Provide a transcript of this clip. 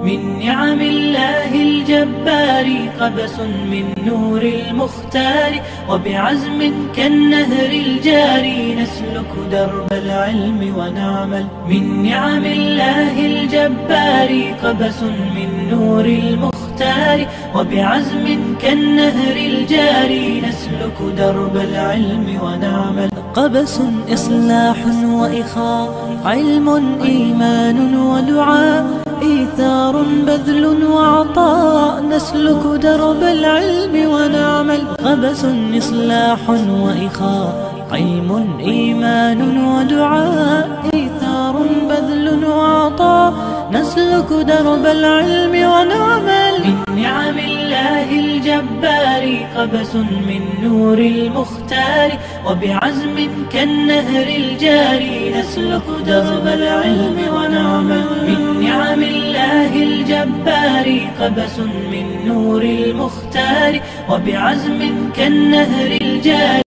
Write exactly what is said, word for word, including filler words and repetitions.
من نعم الله الجبار قبس من نور المختار، وبعزم كالنهر الجاري نسلك درب العلم ونعمل. من نعم الله الجبار قبس من نور المختار، وبعزم كالنهر الجاري نسلك درب العلم ونعمل. قبس إصلاح وإخاء، علم إيمان ودعاء، إيثار بذل وعطاء نسلك درب العلم ونعمل. قبس إصلاح وإخاء، علم إيمان ودعاء، إيثار بذل وعطاء نسلك درب العلم ونعمل. من نعم الله الجبار قبس من نور المختار، وبعزم كالنهر الجاري نسلك درب العلم ونعمل. من نعم الله الجبار قبس من نور المختار، وبعزم كالنهر الجاري